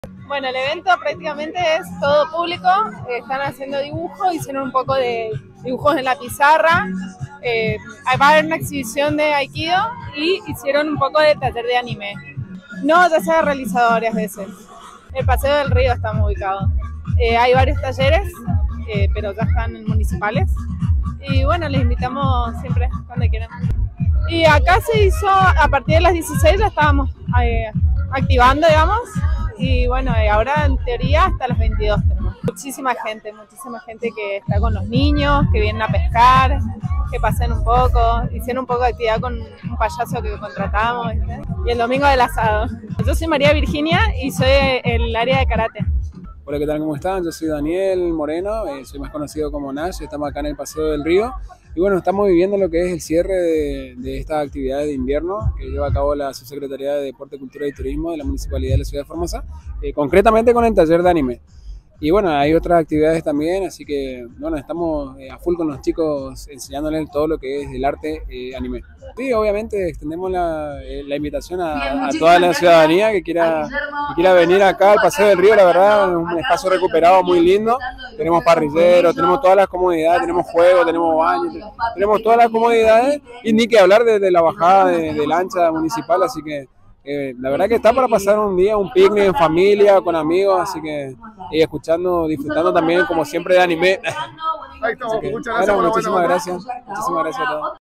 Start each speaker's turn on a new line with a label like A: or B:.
A: Bueno, el evento prácticamente es todo público, están haciendo dibujos, hicieron un poco de dibujos en la pizarra, va a haber una exhibición de Aikido y hicieron un poco de taller de anime. No, ya sea realizadores a veces. El Paseo del Río estamos ubicados. Hay varios talleres, pero ya están municipales. Y bueno, les invitamos siempre cuando quieran. Y acá se hizo, a partir de las 16 ya estábamos activando, digamos. Y bueno, ahora en teoría hasta las 22 tenemos. Muchísima gente que está con los niños, que vienen a pescar, que pasen un poco, hicieron un poco de actividad con un payaso que contratamos, ¿viste? Y el domingo del asado. Yo soy María Virginia y soy el área de karate.
B: Hola, ¿qué tal? ¿Cómo están? Yo soy Daniel Moreno, soy más conocido como Nash, estamos acá en el Paseo del Río. Y bueno, estamos viviendo lo que es el cierre de estas actividades de invierno que lleva a cabo la Subsecretaría de Deporte, Cultura y Turismo de la Municipalidad de la Ciudad de Formosa, concretamente con el taller de anime. Y bueno, hay otras actividades también, así que bueno, estamos a full con los chicos enseñándoles todo lo que es el arte anime. Sí, obviamente extendemos la invitación a toda la ciudadanía que quiera venir acá al Paseo del Río. La verdad, es un espacio recuperado muy lindo. Tenemos parrilleros, tenemos todas las comodidades, tenemos juegos, tenemos baños, tenemos todas las comodidades y ni que hablar de la bajada de lancha municipal, así que la verdad que está para pasar un día, un picnic en familia, con amigos, así que escuchando, disfrutando también como siempre de anime.
C: Muchas gracias.
B: Bueno, muchísimas gracias a todos.